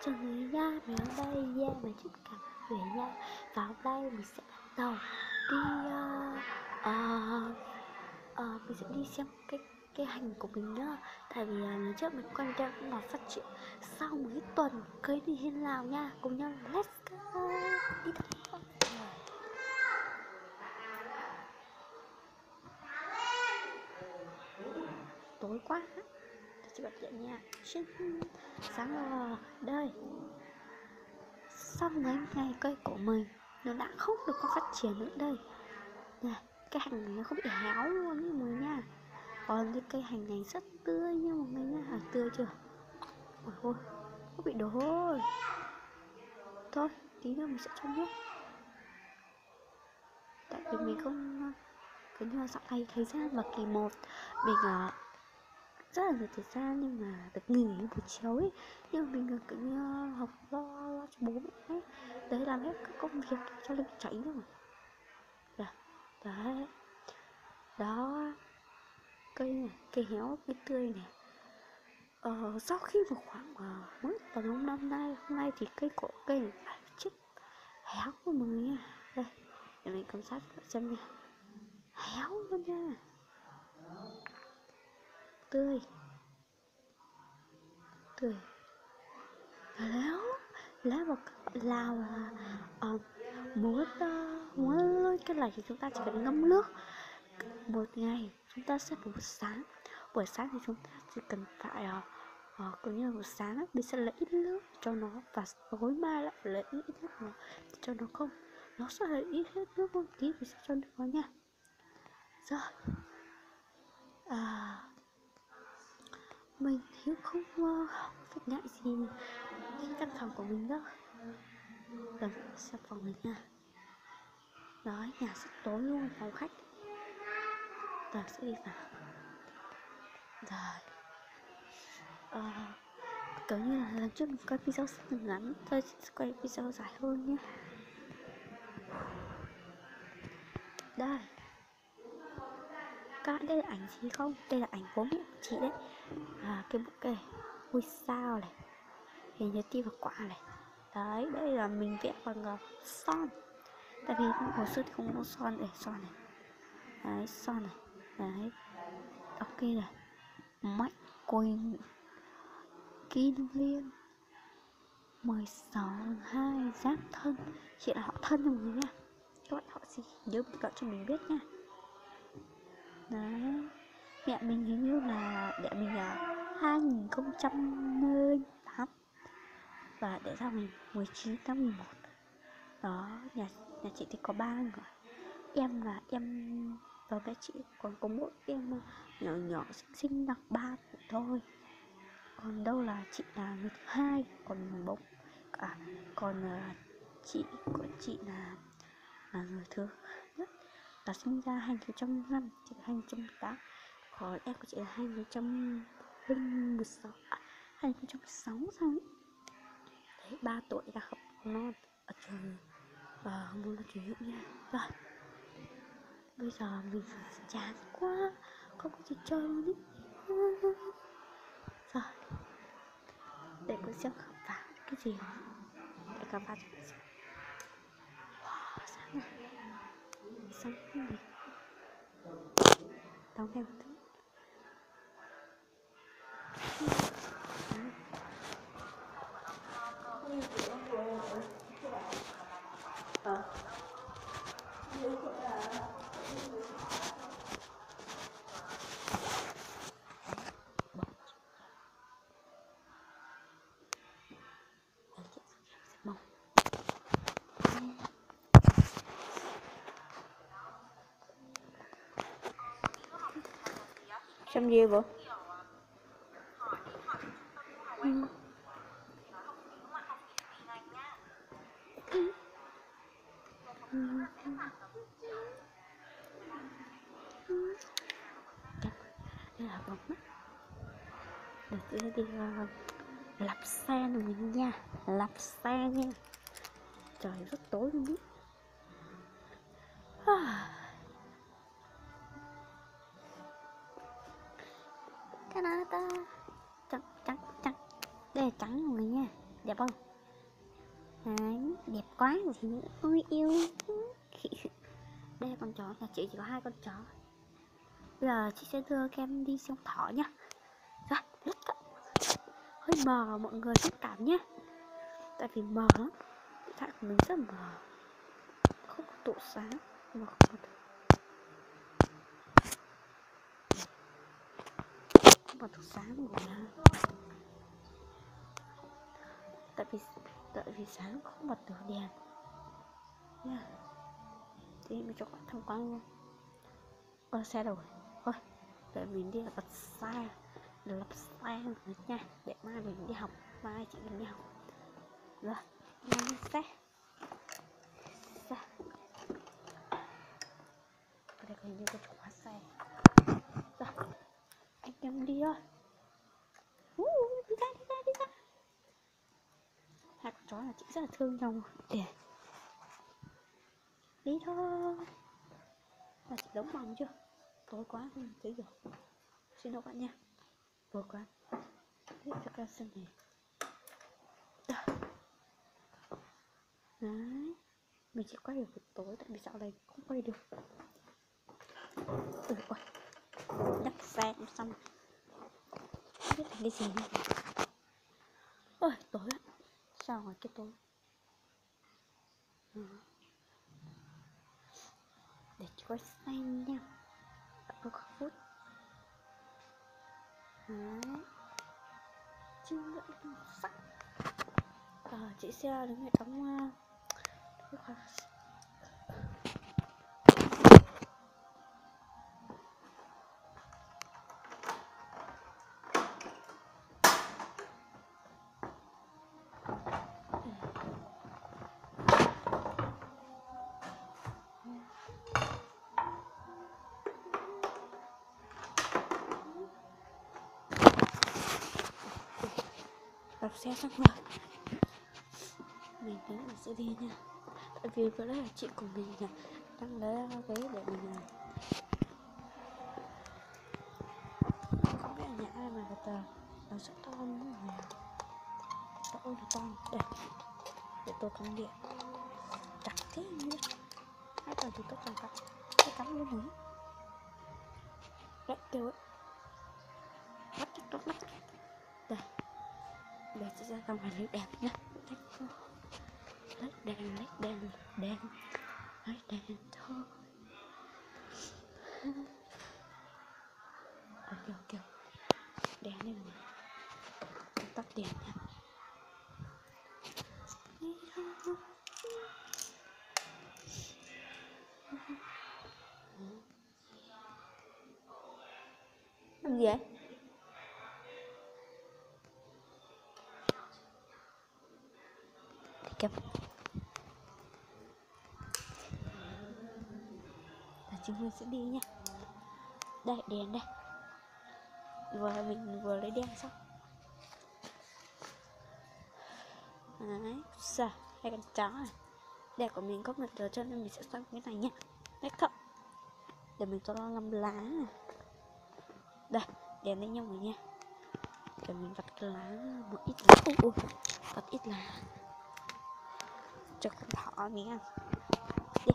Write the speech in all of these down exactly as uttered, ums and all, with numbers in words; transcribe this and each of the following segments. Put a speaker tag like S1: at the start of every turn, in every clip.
S1: Chào người nha, mình ở đây nha, mình tất cả mọi người nha. Và hôm nay mình sẽ bắt đầu đi uh, uh, uh, mình sẽ đi xem cái cái hành của mình nhá. Tại vì uh, lần trước mình quay video cũng là phát triển sau mấy tuần cây đi thế nào nha. Cùng nhau let's go đi thôi. Tối quá, tôi sẽ bật điện nha. Sáng rồi, đây. Sau mấy ngày cây của mình nó đã không được có phát triển nữa đây. Nè, cái hành này nó không bị héo luôn như mọi người nha. Còn cái cây hành này rất tươi nha mọi người nha. À, tươi chưa? Ôi ôi, nó bị đổ rồi. Thôi, tí nữa mình sẽ cho nước. Tại vì mình không cứ như là dạo này thời gian vào kỳ một mình uh, rất là nhiều thời gian nhưng mà được nghỉ buổi chiều ấy, nhưng mà mình cứ như học lo, lo cho bố mẹ ấy, đấy làm hết các công việc cho lên cháy rồi. Đấy, đó, cây này, cây héo, cây tươi này. Ờ, sau khi một khoảng uh, mới tầm hôm năm nay, hôm nay thì cây cổ cây này phải chết héo của mọi người nha. Đây, để mình quan sát xem nha, héo luôn nha, tươi, tươi, héo, lá một là uh, muốn uh, muốn lên cái này thì chúng ta chỉ cần ngâm nước một ngày. Chúng ta sẽ buổi sáng buổi sáng thì chúng ta chỉ cần phải uh, uh, cũng như buổi sáng mình sẽ lấy ít nước cho nó, và tối mai lại lấy ít nước nó cho nó, không nó sẽ lấy ít hết nước một tí thì sẽ cho nước vào nha. Rồi à, mình thì không uh, phải ngại gì cái căn phòng của mình đâu. Rồi xem phòng mình nha. Đấy, nhà rất tối luôn, phòng khách. Rồi sẽ đi vào. Rồi à, kiểu như là lần trước mình quay video rất là ngắn, tôi sẽ quay video dài hơn nhé. Đây, các bạn đây là ảnh gì không? Đây là ảnh bố mẹ của chị đấy. À, cái bức kề ngôi sao này, hình như tim và quả này. Đấy, đây là mình vẽ bằng uh, son. Tại vì hồi xưa thì không có son để son này. Đấy, son này. Đấy, ok này. Mạnh Quỳnh Kim Liên mười sáu hai Giáp Thân. Chị là họ Thân cho mọi người nha. Các bạn họ gì nhớ bình luận cho mình biết nha. Đấy, mẹ mình hình như là mẹ mình là hai nghìn không trăm lẻ tám và để ra mình mười chín tháng mười một. Đó, nhà nhà chị thì có ba người, em là em và bé chị, còn có mỗi em nhỏ nhỏ xinh xinh đặc ba tuổi thôi. Còn đâu là chị là người thứ hai, còn bố à, còn uh, chị của chị là là người thứ nhất, là sinh ra hai nghìn không trăm lẻ năm, chị là hai nghìn không trăm lẻ tám. Còn em của chị là hai nghìn không trăm mười sáu, à, hai nghìn không trăm mười sáu sao ấy. Đấy, ba tuổi đã học non ở trường và uh, môn là truyền hiệu nha. Rồi, bây giờ mình chán quá, không có gì chơi luôn ý. Rồi, để con xem khám phá cái gì, để khám phá cho mình xem. Wow, sáng này, sáng cái gì đóng đèn một tí. Ờ. Xem gì vậy? Ừ. Ừ. Ừ. Ừ. Đây là bóng mắt. Để tôi đi uh, lắp xe rồi mình nha, lắp xe nha. Trời rất tối luôn biết. Ah. Canada trắng trắng trắng, đây là trắng mọi người nha, đẹp không? Đấy, đẹp quá rồi thì nữa. Ôi yêu. Đây là con chó, nhà chị chỉ có hai con chó. Bây giờ chị sẽ đưa Kem đi xem thỏ nhá. Rồi, let's go. Hơi mờ mọi người thông cảm nhé. Tại vì mờ lắm. Điện thoại của mình rất mờ. Không có độ sáng. Mà không có không có độ sáng của nó. Tại vì tại vì sáng không bật được đèn nha. Thì mình cho các bạn tham quan luôn. Ơ xe rồi. Thôi, để mình đi là bật xe. Để lập xe rồi nha. Để mai mình đi học. Mai chị mình đi học. Rồi, mai đi xe. Xe. Ở đây hình như có chìa khóa xe. Rồi, anh em đi thôi. Uh, đi ra, đi ra, đi ra. Hai con chó là chị rất là thương nhau. Để đi thôi. Là chị đóng bóng chưa? Tối quá không thấy được. Xin lỗi bạn nha. Tối quá. Thế cho ca xem này. Đấy. Mình chỉ quay được buổi tối tại vì dạo này không quay được. Ừ, ôi. Đắp xe cũng xong. Không biết là cái gì nữa. Ôi, tối á. Sao ngoài kia tối? Ừ. Để chị quay xe nha. Đợi có phút. Đấy. Chim ngưỡng màu sắc. Ờ, chị sẽ đứng ở trong uh, cái khoa. Đạp xe xong rồi. Mình tính là sẽ đi nha. Tại vì vừa đấy là chị của mình là đang lấy ghế để mình làm. Không biết là nhà ai mà người ta nó rất to luôn rồi. Đó, ôi nó to. Đây. Để tôi cắm điện. Chặt thế nữa. Hai tờ thì tôi chẳng cắm. Tôi cắm luôn nữa. Đấy, kêu ấy. Bắt chắc tốt lắm. Đây. Để chị ra ra ngoài lấy đèn nhá. Lấy đèn, lấy đèn, đèn. Lấy đèn thôi. Ờ, kêu, kêu. Đèn lên rồi. Tắt đèn nha. Làm gì vậy? Thì kẹp. Và chúng mình sẽ đi nha. Đây, đèn đây. Vừa mình vừa lấy đèn xong. Đấy, sao? Hai con chó này. Đây của mình có một giờ cho nên mình sẽ xoay cái này nha. Đấy không? Để mình cho nó làm lá này. Đây, đèn lên nhau rồi nha. Để mình vặt cái lá, một ít lá. Ui, ui, vặt ít lá cho con thỏ mình ăn. Đi.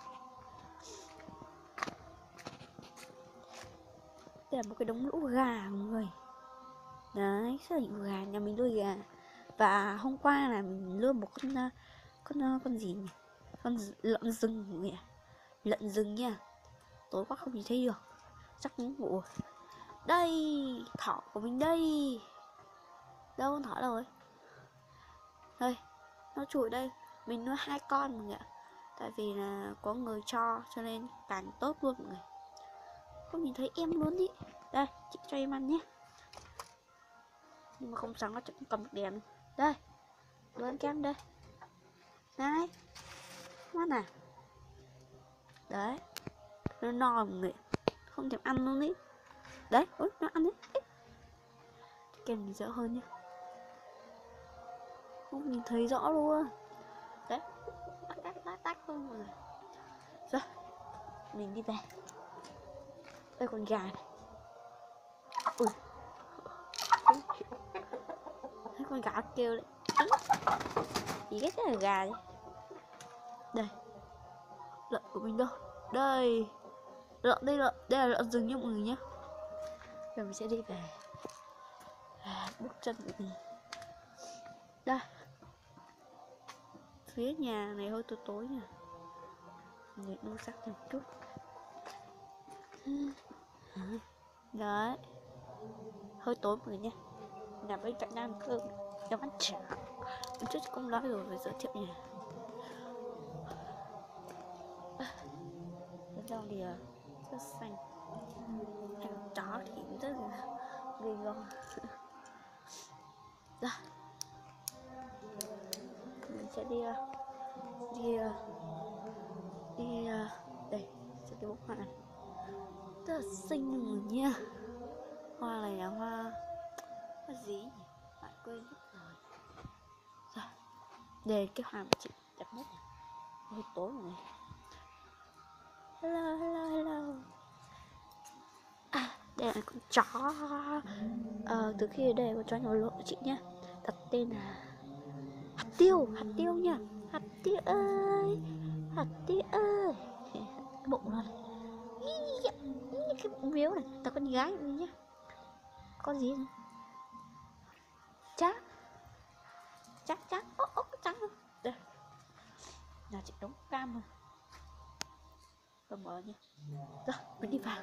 S1: Đây là một cái đống lũ gà mọi người. Đấy, rất là nhiều gà, nhà mình nuôi gà. Và hôm qua là mình nuôi một con con con gì nhỉ? Con lợn rừng nhỉ? Lợn rừng nha. Tối quá không nhìn thấy được. Chắc muốn ngủ. Đây, thỏ của mình đây. Đâu con thỏ đâu rồi? Đây, nó chui đây. Mình nuôi hai con mọi người ạ. Tại vì là có người cho cho nên càng tốt luôn mọi người. Không nhìn thấy em luôn ý. Đây, chị cho em ăn nhé. Nhưng mà không sáng nó chẳng cầm được đèn. Đây, đưa ăn kem đây. Này, ngoan à. Đấy, nó no mọi người. Không thèm ăn luôn ý. Đấy, ôi, nó ăn đấy. Kem mình dỡ hơn nhé. Không nhìn thấy rõ luôn. Đấy, tắt tắt tắt tắt thôi mọi người. Rồi, mình đi về. Đây con gà này. Ui, thấy con gà kêu đấy. Ý ghét là gà đi. Đây, lợn của mình đâu? Đây, lợn đây, lợn đây là lợn rừng nha mọi người nhé. Giờ mình sẽ đi về à, bước chân của mình. Đây, phía nhà này hơi tối tối nha, để đu sắc thêm chút. Đấy, hơi tối mọi người nhé. Nhà bên cạnh ăn cơm, em ăn chả. Hôm trước cũng nói rồi, phải giới thiệu nhà. Bên trong thì rất xanh. Em chó thì rất là ghê gớm. Rồi, mình sẽ đi đi đi đây, sẽ cái bông hoa này rất là xinh rồi nha. Hoa này là hoa hoa gì nhỉ? Bạn quên mất rồi. Rồi, đây cái hoa mà chị đẹp nhất này. Hơi tối rồi này. Hello, hello, hello. À, đây là con chó. Ờ, từ khi ở đây con chó nhỏ lộ chị nhé. Đặt tên là hạt tiêu, hạt tiêu nha. Hạt tiêu ơi, hạt tiêu ơi. Cái bụng nó này, cái bụng miếu này, là con gái này nhá. Con gì này? Chắc, chắc chắc, ô ô trắng luôn. Đây, nhà chị đóng cam rồi. Tôi mở nha. Rồi, mình đi vào.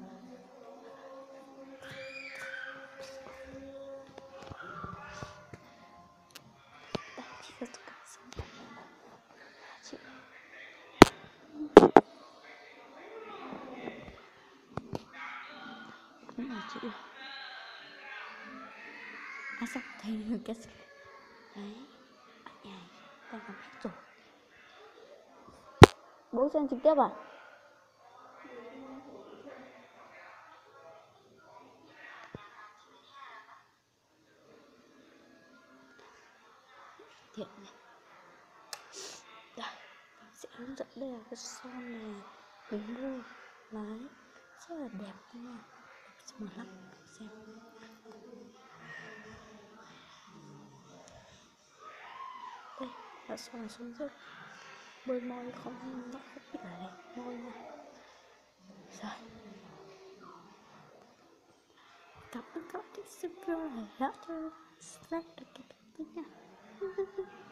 S1: Đây, chị sẽ tất cả xong. Chị cũng là chị. À sao thấy được cái gì? Đấy, anh này đang làm hết rồi. Bố xem trực tiếp à? Thiện này. Đây, mình sẽ hướng dẫn đây là cái son này mình mua. Đấy, rất là đẹp nha. Mở lắm, xem. Đây, là son này son rất bôi môi không, nó không bị là đẹp môi nha. Rồi, cảm ơn các bạn đã xem video này, đã cho like, đăng ký kênh nha.